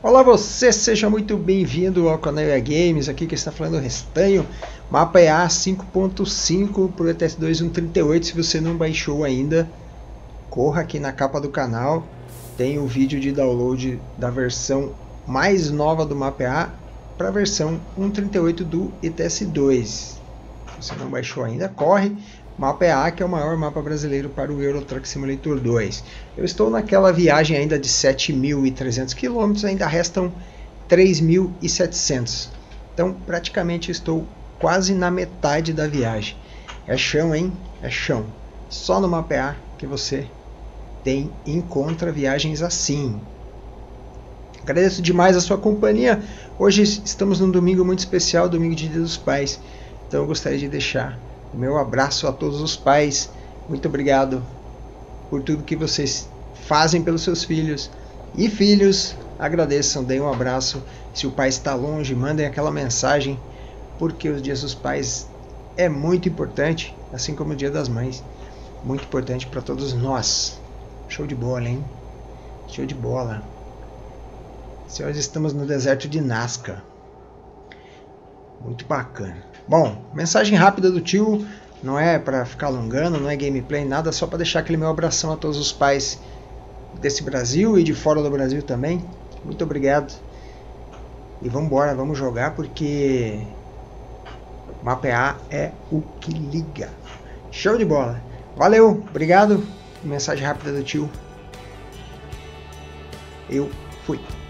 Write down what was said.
Olá você, seja muito bem-vindo ao canal EA Games, aqui que está falando o Restanho, mapa EA 5.5 para o ETS2 1.38, se você não baixou ainda, corra aqui na capa do canal, tem o vídeo de download da versão mais nova do mapa EA para a versão 1.38 do ETS2, se você não baixou ainda, corre. Mapa EA, que é o maior mapa brasileiro para o Euro Truck Simulator 2. Eu estou naquela viagem ainda de 7.300 km, ainda restam 3.700. Então praticamente estou quase na metade da viagem. É chão, hein? É chão. Só no mapa EA que você encontra viagens assim. Agradeço demais a sua companhia. Hoje estamos num domingo muito especial, domingo de Dia dos Pais. Então eu gostaria de deixar o meu abraço a todos os pais. Muito obrigado por tudo que vocês fazem pelos seus filhos. E filhos, agradeçam, deem um abraço. Se o pai está longe, mandem aquela mensagem, porque os dias dos pais é muito importante, assim como o dia das mães. Muito importante para todos nós. Show de bola, hein? Show de bola. Senhores, estamos no deserto de Nazca. Muito bacana. Bom, mensagem rápida do tio, não é para ficar alongando, não é gameplay, nada, só para deixar aquele meu abração a todos os pais desse Brasil e de fora do Brasil também. Muito obrigado. E vamos embora, vamos jogar, porque mapa EA é o que liga. Show de bola. Valeu, obrigado. Mensagem rápida do tio. Eu fui.